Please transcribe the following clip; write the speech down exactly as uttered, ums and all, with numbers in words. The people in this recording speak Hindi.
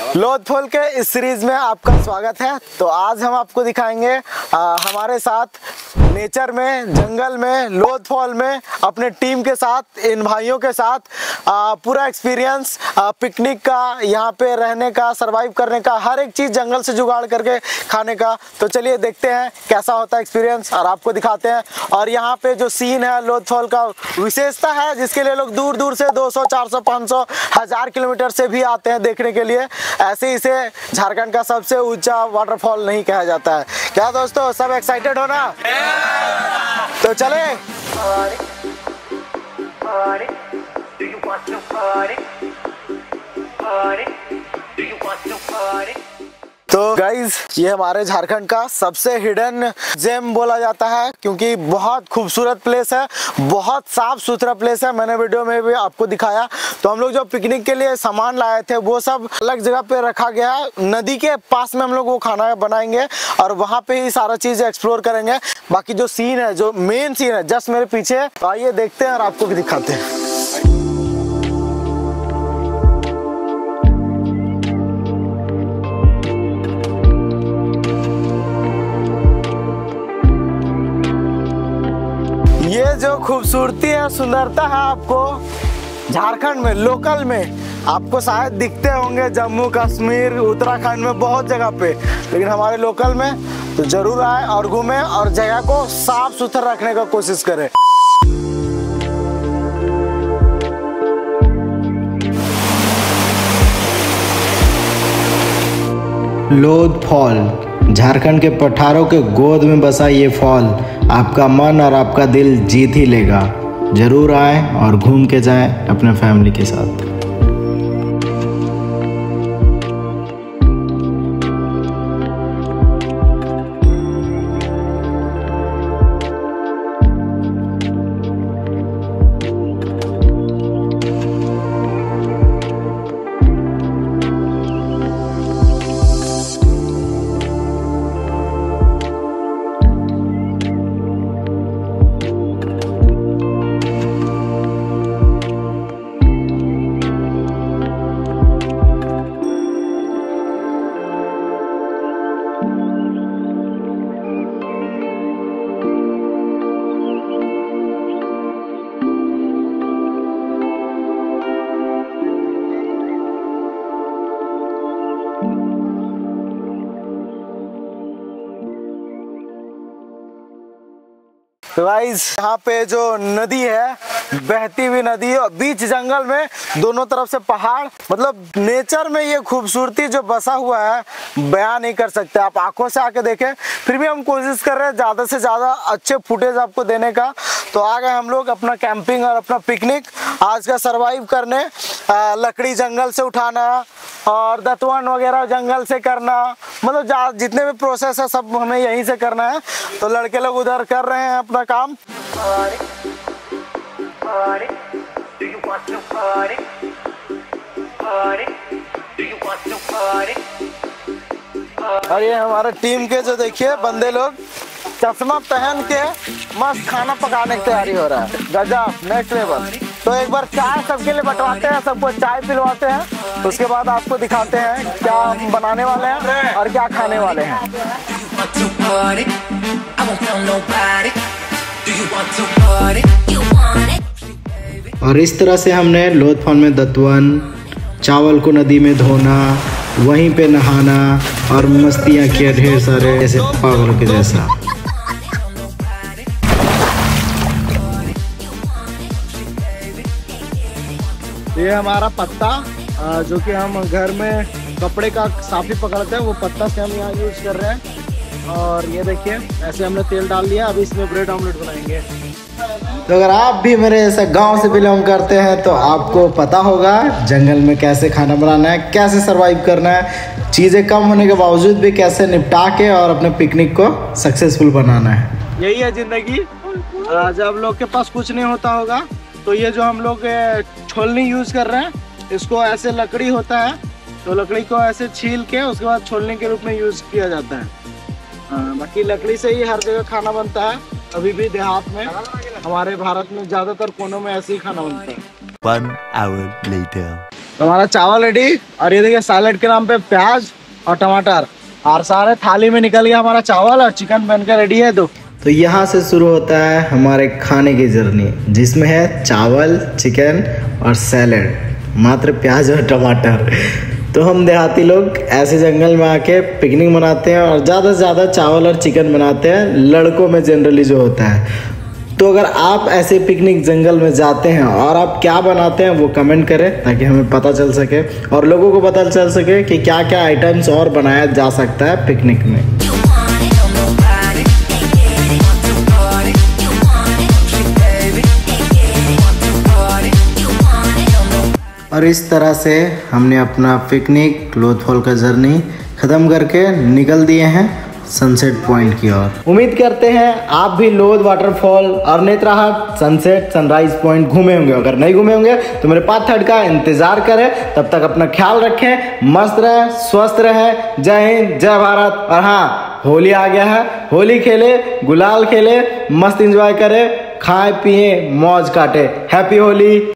लोथफॉल के इस सीरीज में आपका स्वागत है। तो आज हम आपको दिखाएंगे आ, हमारे साथ नेचर में, जंगल में, लोथफॉल में अपने टीम के साथ, इन भाइयों के साथ आ, पूरा एक्सपीरियंस पिकनिक का, यहाँ पे रहने का, सरवाइव करने का, हर एक चीज़ जंगल से जुगाड़ करके खाने का। तो चलिए देखते हैं कैसा होता है एक्सपीरियंस और आपको दिखाते हैं। और यहाँ पे जो सीन है लोथफॉल का विशेषता है, जिसके लिए लोग दूर दूर से दो सौ, चार सौ, पाँच सौ, हजार किलोमीटर से भी आते हैं देखने के लिए। ऐसे इसे झारखंड का सबसे ऊंचा वाटरफॉल नहीं कहा जाता है। क्या दोस्तों, सब एक्साइटेड हो ना? तो चले। तो गाइज, ये हमारे झारखंड का सबसे हिडन जेम बोला जाता है, क्योंकि बहुत खूबसूरत प्लेस है, बहुत साफ सुथरा प्लेस है। मैंने वीडियो में भी आपको दिखाया। तो हम लोग जो पिकनिक के लिए सामान लाए थे वो सब अलग जगह पे रखा गया है। नदी के पास में हम लोग वो खाना बनाएंगे और वहाँ पे ही सारा चीज एक्सप्लोर करेंगे। बाकी जो सीन है, जो मेन सीन है, जस्ट मेरे पीछे, तो आइए देखते हैं और आपको भी दिखाते हैं। ये जो खूबसूरती है, सुंदरता है, आपको झारखंड में, लोकल में आपको शायद दिखते होंगे जम्मू कश्मीर, उत्तराखंड में, बहुत जगह पे, लेकिन हमारे लोकल में तो जरूर आए और घूमें और जगह को साफ सुथरा रखने का कोशिश करें। लोथफॉल झारखंड के पठारों के गोद में बसा ये फॉल आपका मन और आपका दिल जीत ही लेगा। जरूर आए और घूम के जाएं अपने फैमिली के साथ। तो गाइस, यहाँ पे जो नदी है, बहती हुई नदी और बीच जंगल में, दोनों तरफ से पहाड़, मतलब नेचर में ये खूबसूरती जो बसा हुआ है बयान नहीं कर सकते। आप आंखों से आके देखें। फिर भी हम कोशिश कर रहे हैं ज़्यादा से ज़्यादा अच्छे फुटेज आपको देने का। तो आ गए हम लोग अपना कैंपिंग और अपना पिकनिक आज का सरवाइव करने। आ, लकड़ी जंगल से उठाना और दतवन वगैरह जंगल से करना, मतलब जितने भी प्रोसेस है सब हमें यहीं से करना है। तो लड़के लोग उधर कर रहे हैं अपना काम। और ये हमारे टीम के जो देखिए बंदे लोग चश्मा पहन के मस्त खाना पकाने की तैयारी हो रहा है। गजब, नेक्स्ट लेवल। तो एक बार चाय सबके लिए बंटवाते हैं, सबको चाय पिलवाते हैं। उसके बाद आपको दिखाते हैं क्या हम बनाने वाले हैं और क्या खाने वाले हैं। और इस तरह से हमने लोथफॉल में दतवन, चावल को नदी में धोना, वहीं पे नहाना और मस्तियाँ किया ढेर सारे, ऐसे पागलों के जैसा। ये हमारा पत्ता, जो कि हम घर में कपड़े का साफी पकड़ते हैं, वो पत्ता से हम यहाँ यूज कर रहे हैं। और ये देखिए, ऐसे हमने तेल डाल लिया। अब इसमें ब्रेड ऑमलेट बनाएंगे। तो अगर आप भी मेरे ऐसे गांव से बिलोंग करते हैं तो आपको पता होगा जंगल में कैसे खाना बनाना है, कैसे सरवाइव करना है, चीज़ें कम होने के बावजूद भी कैसे निपटा के और अपने पिकनिक को सक्सेसफुल बनाना है। यही है जिंदगी। जब लोग के पास कुछ नहीं होता होगा तो ये जो हम लोग छोलनी यूज कर रहे हैं, इसको ऐसे लकड़ी होता है तो लकड़ी को ऐसे छील के उसके बाद छोलनी के रूप में यूज किया जाता है। बाकी लकड़ी से ही हर जगह खाना बनता है। अभी भी देहात में, हमारे भारत में ज्यादातर कोनों में ऐसे ही खाना बनता है। One hour later. तो हमारा चावल रेडी, और ये देखिए सैलेड के नाम पे प्याज और टमाटर, और सारे थाली में निकल गया हमारा चावल और चिकन बनकर रेडी है। तो तो यहाँ से शुरू होता है हमारे खाने की जर्नी, जिसमें है चावल, चिकन और सैलेड, मात्र प्याज और टमाटर। तो हम देहाती लोग ऐसे जंगल में आके पिकनिक मनाते हैं और ज़्यादा से ज़्यादा चावल और चिकन बनाते हैं, लड़कों में जनरली जो होता है। तो अगर आप ऐसे पिकनिक जंगल में जाते हैं और आप क्या बनाते हैं वो कमेंट करें, ताकि हमें पता चल सके और लोगों को पता चल सके कि क्या क्या आइटम्स और बनाया जा सकता है पिकनिक में। और इस तरह से हमने अपना पिकनिक लोथफॉल का जर्नी ख़त्म करके निकल दिए हैं सनसेट पॉइंट की ओर। उम्मीद करते हैं आप भी लोध वाटरफॉल और नेत्राहाट सनसेट सनराइज पॉइंट घूमे होंगे। अगर नहीं घूमे होंगे तो मेरे पार्ट थर्ड का इंतजार करें। तब तक अपना ख्याल रखें, मस्त रहें, स्वस्थ रहें। जय हिंद, जय भारत। और हाँ, होली आ गया है, होली खेले, गुलाल खेले, मस्त एंजॉय करें, खाएं पिए, मौज काटे। हैप्पी होली।